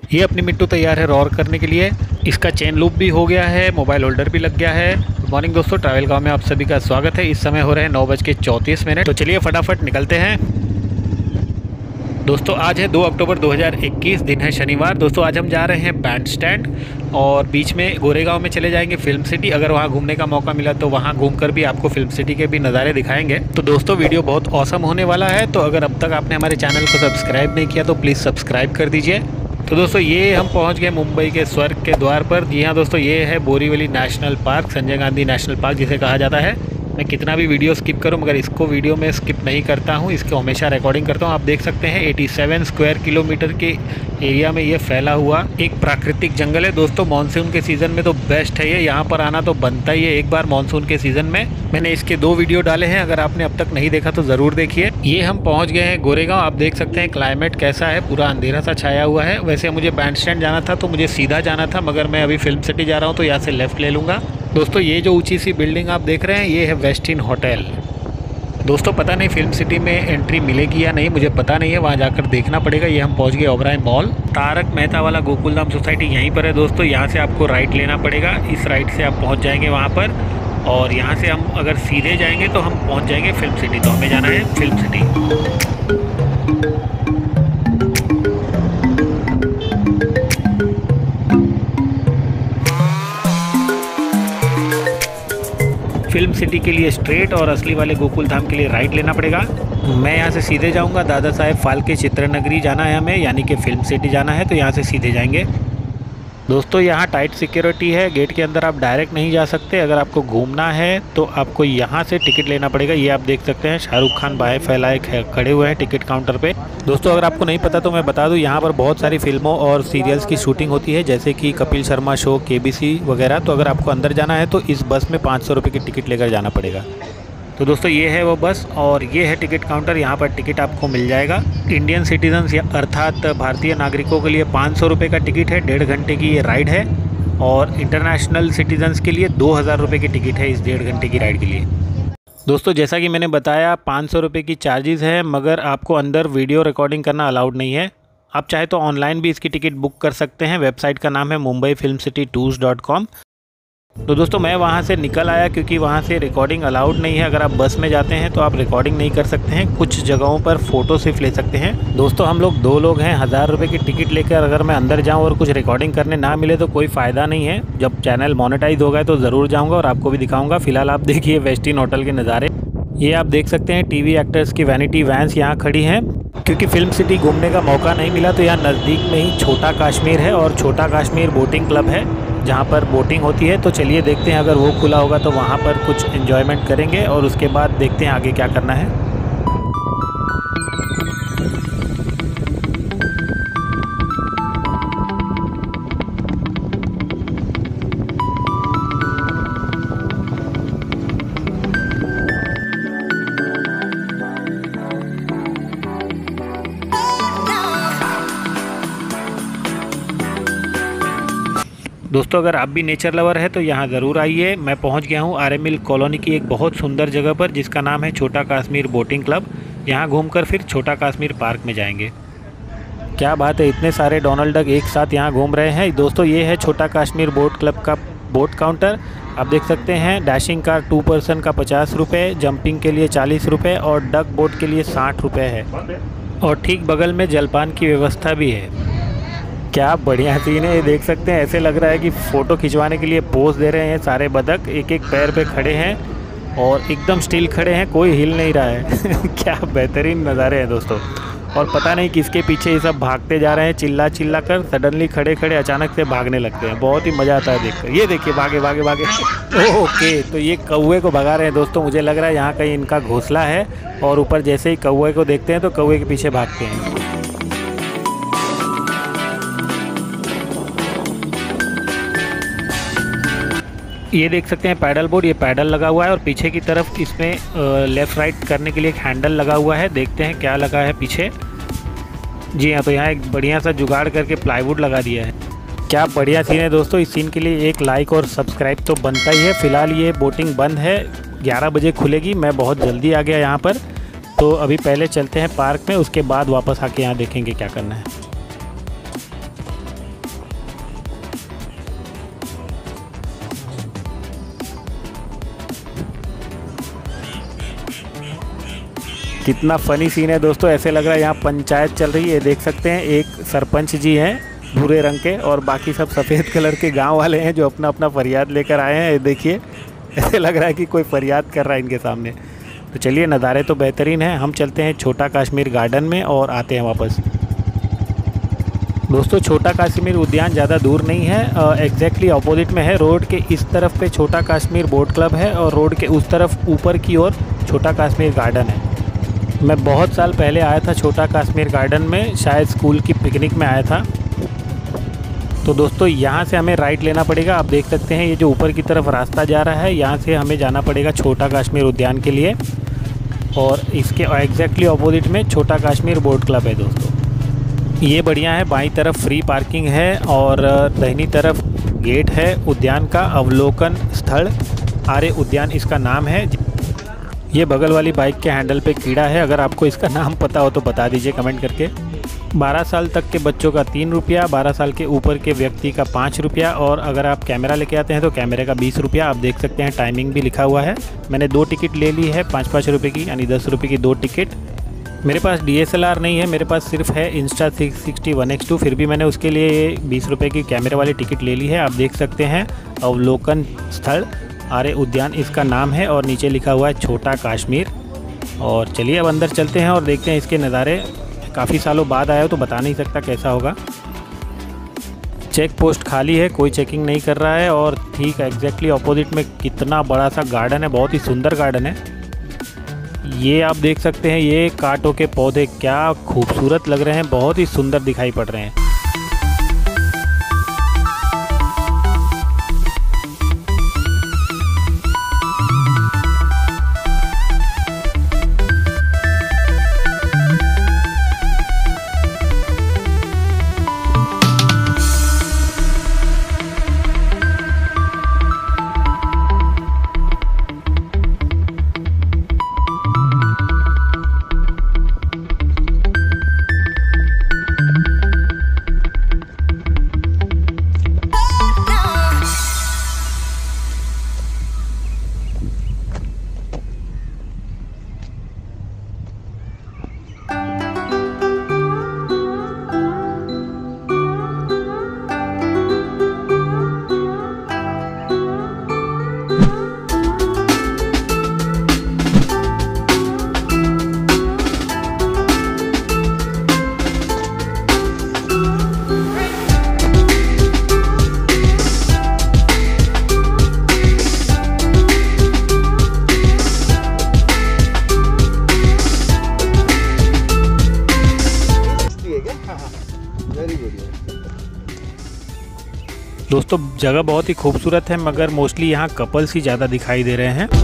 ये अपनी मिट्टू तैयार है रॉर करने के लिए। इसका चेन लूप भी हो गया है, मोबाइल होल्डर भी लग गया है। गुड मॉर्निंग दोस्तों, ट्रैवल गाँव में आप सभी का स्वागत है। इस समय हो रहे हैं 9:34। तो चलिए फटाफट निकलते हैं। दोस्तों आज है 2 अक्टूबर 2021, दिन है शनिवार। दोस्तों आज हम जा रहे हैं बैंड स्टैंड और बीच में गोरेगांव में चले जाएंगे फिल्म सिटी। अगर वहाँ घूमने का मौका मिला तो वहाँ घूमकर भी आपको फिल्म सिटी के भी नज़ारे दिखाएंगे। तो दोस्तों वीडियो बहुत औसम होने वाला है। तो अगर अब तक आपने हमारे चैनल को सब्सक्राइब नहीं किया तो प्लीज़ सब्सक्राइब कर दीजिए। तो दोस्तों ये हम पहुंच गए मुंबई के स्वर्ग के द्वार पर। जी हाँ दोस्तों, ये है Borivali national park, Sanjay Gandhi national park जिसे कहा जाता है। मैं कितना भी वीडियो स्किप करूं मगर इसको वीडियो में स्किप नहीं करता हूं, इसको हमेशा रिकॉर्डिंग करता हूं। आप देख सकते हैं 87 स्क्वायर किलोमीटर के एरिया में ये फैला हुआ एक प्राकृतिक जंगल है। दोस्तों मानसून के सीज़न में तो बेस्ट है ये, यहाँ पर आना तो बनता ही है एक बार मानसून के सीज़न में। मैंने इसके 2 वीडियो डाले हैं, अगर आपने अब तक नहीं देखा तो ज़रूर देखिए। ये हम पहुँच गए हैं गोरेगांव। आप देख सकते हैं क्लाइमेट कैसा है, पूरा अंधेरा सा छाया हुआ है। वैसे मुझे बैंड स्टैंड जाना था तो मुझे सीधा जाना था, मगर मैं अभी फिल्म सिटी जा रहा हूँ तो यहाँ से लेफ़्ट ले लूँगा। दोस्तों ये जो ऊंची सी बिल्डिंग आप देख रहे हैं ये है वेस्टिन होटल। दोस्तों पता नहीं फिल्म सिटी में एंट्री मिलेगी या नहीं, मुझे पता नहीं है, वहाँ जाकर देखना पड़ेगा। ये हम पहुँच गए ओबराय मॉल। तारक मेहता वाला गोकुलधाम सोसाइटी यहीं पर है दोस्तों। यहाँ से आपको राइट लेना पड़ेगा, इस राइट से आप पहुँच जाएंगे वहाँ पर। और यहाँ से हम अगर सीधे जाएंगे तो हम पहुँच जाएंगे फिल्म सिटी। तो हमें जाना है फिल्म सिटी। फिल्म सिटी के लिए स्ट्रेट और असली वाले गोकुल धाम के लिए राइट लेना पड़ेगा। मैं यहाँ से सीधे जाऊँगा। दादा साहेब फाल्के चित्रनगरी जाना है हमें, यानी कि फिल्म सिटी जाना है, तो यहाँ से सीधे जाएंगे। दोस्तों यहाँ टाइट सिक्योरिटी है, गेट के अंदर आप डायरेक्ट नहीं जा सकते। अगर आपको घूमना है तो आपको यहाँ से टिकट लेना पड़ेगा। ये आप देख सकते हैं शाहरुख खान बाएं फैलाए खड़े हुए हैं टिकट काउंटर पे। दोस्तों अगर आपको नहीं पता तो मैं बता दूं, यहाँ पर बहुत सारी फिल्मों और सीरियल्स की शूटिंग होती है, जैसे कि कपिल शर्मा शो, KBC वगैरह। तो अगर आपको अंदर जाना है तो इस बस में 500 रुपये की टिकट लेकर जाना पड़ेगा। तो दोस्तों ये है वो बस और ये है टिकट काउंटर। यहाँ पर टिकट आपको मिल जाएगा। इंडियन सिटीजन्स अर्थात भारतीय नागरिकों के लिए 500 रुपये का टिकट है, 1.5 घंटे की ये राइड है। और इंटरनेशनल सिटीजन्स के लिए 2000 रुपये की टिकट है इस 1.5 घंटे की राइड के लिए। दोस्तों जैसा कि मैंने बताया 500 रुपये की चार्जेस है, मगर आपको अंदर वीडियो रिकॉर्डिंग करना अलाउड नहीं है। आप चाहे तो ऑनलाइन भी इसकी टिकट बुक कर सकते हैं। वेबसाइट का नाम है mumbaifilmcitytours.com। तो दोस्तों मैं वहाँ से निकल आया क्योंकि वहाँ से रिकॉर्डिंग अलाउड नहीं है। अगर आप बस में जाते हैं तो आप रिकॉर्डिंग नहीं कर सकते हैं, कुछ जगहों पर फ़ोटो सिर्फ ले सकते हैं। दोस्तों हम लोग 2 लोग हैं, 1000 रुपये की टिकट लेकर अगर मैं अंदर जाऊँ और कुछ रिकॉर्डिंग करने ना मिले तो कोई फ़ायदा नहीं है। जब चैनल मोनेटाइज होगा तो ज़रूर जाऊँगा और आपको भी दिखाऊँगा। फिलहाल आप देखिए वेस्टिन होटल के नज़ारे। ये आप देख सकते हैं टीवी एक्टर्स की वैनिटी वैन्स यहाँ खड़ी हैं। क्योंकि फिल्म सिटी घूमने का मौका नहीं मिला तो यहाँ नज़दीक में ही छोटा कश्मीर है और छोटा कश्मीर बोटिंग क्लब है जहाँ पर बोटिंग होती है। तो चलिए देखते हैं, अगर वो खुला होगा तो वहाँ पर कुछ एंजॉयमेंट करेंगे और उसके बाद देखते हैं आगे क्या करना है। दोस्तों अगर आप भी नेचर लवर है तो यहाँ ज़रूर आइए। मैं पहुँच गया हूँ आर्य मिल कॉलोनी की एक बहुत सुंदर जगह पर जिसका नाम है छोटा कश्मीर बोटिंग क्लब। यहाँ घूमकर फिर छोटा कश्मीर पार्क में जाएंगे। क्या बात है, इतने सारे डोनाल्ड डक एक साथ यहाँ घूम रहे हैं। दोस्तों ये है छोटा कश्मीर बोट क्लब का बोट काउंटर। आप देख सकते हैं डैशिंग कार 2 पर्सन का 50 रुपये, जंपिंग के लिए 40 रुपये और डक बोट के लिए 60 रुपये है। और ठीक बगल में जलपान की व्यवस्था भी है। क्या बढ़िया सीन है, ये देख सकते हैं। ऐसे लग रहा है कि फ़ोटो खिंचवाने के लिए पोज दे रहे हैं सारे बतख, एक एक पैर पे खड़े हैं और एकदम स्टिल खड़े हैं, कोई हिल नहीं रहा है। क्या बेहतरीन नज़ारे हैं दोस्तों। और पता नहीं किसके पीछे ये सब भागते जा रहे हैं, चिल्ला चिल्ला कर। सडनली खड़े खड़े अचानक से भागने लगते हैं, बहुत ही मज़ा आता है देखकर। ये देखिए भागे भागे भागे। ओके तो ये कौवे को भगा रहे हैं दोस्तों। मुझे लग रहा है यहाँ कहीं इनका घोंसला है और ऊपर जैसे ही कौवे को देखते हैं तो कौवे के पीछे भागते हैं। ये देख सकते हैं पैडल बोर्ड, ये पैडल लगा हुआ है और पीछे की तरफ इसमें लेफ़्ट राइट करने के लिए एक हैंडल लगा हुआ है। देखते हैं क्या लगा है पीछे। जी हाँ, तो यहाँ एक बढ़िया सा जुगाड़ करके प्लाईवुड लगा दिया है। क्या बढ़िया सीन है दोस्तों। इस सीन के लिए एक लाइक और सब्सक्राइब तो बनता ही है। फ़िलहाल ये बोटिंग बंद है, 11 बजे खुलेगी। मैं बहुत जल्दी आ गया यहाँ पर, तो अभी पहले चलते हैं पार्क में, उसके बाद वापस आके यहाँ देखेंगे क्या करना है। कितना फ़नी सीन है दोस्तों, ऐसे लग रहा है यहाँ पंचायत चल रही है। देख सकते हैं एक सरपंच जी हैं भूरे रंग के और बाकी सब सफ़ेद कलर के गांव वाले हैं जो अपना अपना फरियाद लेकर आए हैं। देखिए ऐसे लग रहा है कि कोई फरियाद कर रहा है इनके सामने। तो चलिए, नज़ारे तो बेहतरीन हैं। हम चलते हैं छोटा कश्मीर गार्डन में और आते हैं वापस। दोस्तों छोटा कश्मीर उद्यान ज़्यादा दूर नहीं है, एग्जैक्टली अपोजिट में है। रोड के इस तरफ पे छोटा कश्मीर बोट क्लब है और रोड के उस तरफ ऊपर की ओर छोटा कश्मीर गार्डन है। मैं बहुत साल पहले आया था छोटा कश्मीर गार्डन में, शायद स्कूल की पिकनिक में आया था। तो दोस्तों यहाँ से हमें राइट लेना पड़ेगा। आप देख सकते हैं ये जो ऊपर की तरफ रास्ता जा रहा है, यहाँ से हमें जाना पड़ेगा छोटा कश्मीर उद्यान के लिए। और इसके एग्जैक्टली अपोजिट में छोटा कश्मीर बोट क्लब है दोस्तों। ये बढ़िया है, बाईं तरफ फ्री पार्किंग है और दाहिनी तरफ गेट है। उद्यान का अवलोकन स्थल आर्य उद्यान इसका नाम है। ये बगल वाली बाइक के हैंडल पे कीड़ा है, अगर आपको इसका नाम पता हो तो बता दीजिए कमेंट करके। 12 साल तक के बच्चों का 3 रुपया, 12 साल के ऊपर के व्यक्ति का 5 रुपया और अगर आप कैमरा लेके आते हैं तो कैमरे का 20 रुपया। आप देख सकते हैं टाइमिंग भी लिखा हुआ है। मैंने 2 टिकट ले ली है 5-5 रुपये की, यानी 10 रुपये की 2 टिकट। मेरे पास DSLR नहीं है, मेरे पास सिर्फ है Insta660 1x2, फिर भी मैंने उसके लिए 20 रुपये की कैमरे वाली टिकट ले ली है। आप देख सकते हैं अवलोकन स्थल आर्य उद्यान इसका नाम है और नीचे लिखा हुआ है छोटा कश्मीर। और चलिए अब अंदर चलते हैं और देखते हैं इसके नज़ारे। काफ़ी सालों बाद आया हो तो बता नहीं सकता कैसा होगा। चेक पोस्ट खाली है, कोई चेकिंग नहीं कर रहा है। और ठीक एग्जैक्टली अपोजिट में कितना बड़ा सा गार्डन है, बहुत ही सुंदर गार्डन है। ये आप देख सकते हैं, ये कांटों के पौधे क्या खूबसूरत लग रहे हैं, बहुत ही सुंदर दिखाई पड़ रहे हैं। दोस्तों जगह बहुत ही खूबसूरत है, मगर मोस्टली यहाँ कपल्स ही ज़्यादा दिखाई दे रहे हैं।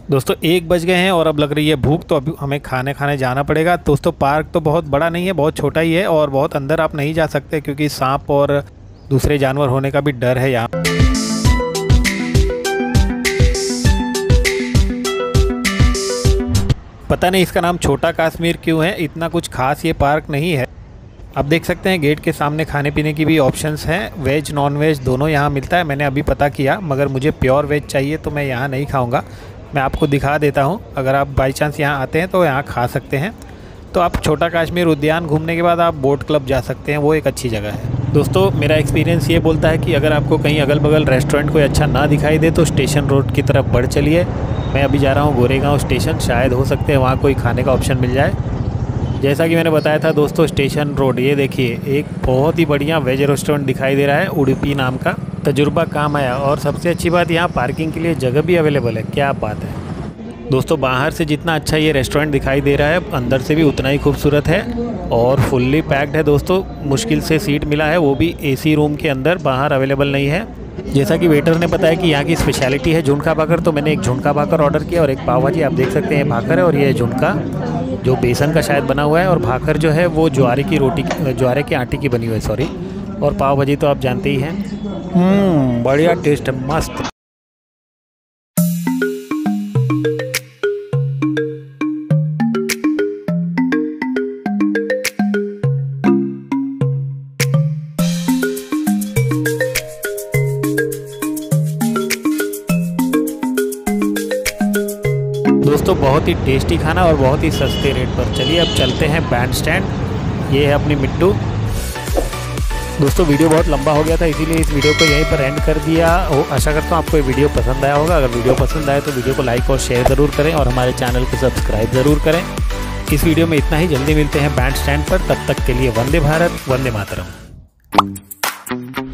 दोस्तों 1 बज गए हैं और अब लग रही है भूख, तो अभी हमें खाने जाना पड़ेगा। दोस्तों पार्क तो बहुत बड़ा नहीं है, बहुत छोटा ही है और बहुत अंदर आप नहीं जा सकते क्योंकि सांप और दूसरे जानवर होने का भी डर है यहाँ। पता नहीं इसका नाम छोटा कश्मीर क्यों है, इतना कुछ खास ये पार्क नहीं है। आप देख सकते हैं गेट के सामने खाने पीने की भी ऑप्शंस हैं, वेज नॉन वेज दोनों यहाँ मिलता है। मैंने अभी पता किया, मगर मुझे प्योर वेज चाहिए तो मैं यहाँ नहीं खाऊंगा। मैं आपको दिखा देता हूँ, अगर आप बाई चांस यहाँ आते हैं तो यहाँ खा सकते हैं। तो आप छोटा कश्मीर उद्यान घूमने के बाद आप बोट क्लब जा सकते हैं, वो एक अच्छी जगह है। दोस्तों मेरा एक्सपीरियंस ये बोलता है कि अगर आपको कहीं अगल बगल रेस्टोरेंट कोई अच्छा ना दिखाई दे तो स्टेशन रोड की तरफ बढ़ चलिए। मैं अभी जा रहा हूँ गोरेगांव स्टेशन, शायद हो सकते हैं वहाँ कोई खाने का ऑप्शन मिल जाए। जैसा कि मैंने बताया था दोस्तों, स्टेशन रोड, ये देखिए एक बहुत ही बढ़िया वेज रेस्टोरेंट दिखाई दे रहा है, उडुपी नाम का। तजुर्बा काम आया और सबसे अच्छी बात यहाँ पार्किंग के लिए जगह भी अवेलेबल है, क्या बात है। दोस्तों बाहर से जितना अच्छा ये रेस्टोरेंट दिखाई दे रहा है, अंदर से भी उतना ही खूबसूरत है और फुल्ली पैक्ड है। दोस्तों मुश्किल से सीट मिला है, वो भी एसी रूम के अंदर, बाहर अवेलेबल नहीं है। जैसा कि वेटर ने बताया कि यहाँ की स्पेशलिटी है झुनका भाकर, तो मैंने एक झुनका भाकर ऑर्डर किया और एक पाव भाजी। आप देख सकते हैं भाकर है और ये झुनका जो बेसन का शायद बना हुआ है, और भाकर जो है वो ज्वारे की रोटी, ज्वारे के आटे की बनी हुई है, सॉरी। और पाव भाजी तो आप जानते ही हैं, बढ़िया टेस्ट है, मस्त। दोस्तों बहुत ही टेस्टी खाना और बहुत ही सस्ते रेट पर। चलिए अब चलते हैं बैंड स्टैंड, ये है अपनी मिट्टू। दोस्तों वीडियो बहुत लंबा हो गया था, इसीलिए इस वीडियो को यहीं पर एंड कर दिया। आशा करता हूँ आपको ये वीडियो पसंद आया होगा। अगर वीडियो पसंद आए तो वीडियो को लाइक और शेयर ज़रूर करें और हमारे चैनल को सब्सक्राइब ज़रूर करें। इस वीडियो में इतना ही, जल्दी मिलते हैं बैंड स्टैंड पर। तब तक के लिए वंदे भारत, वंदे मातरम।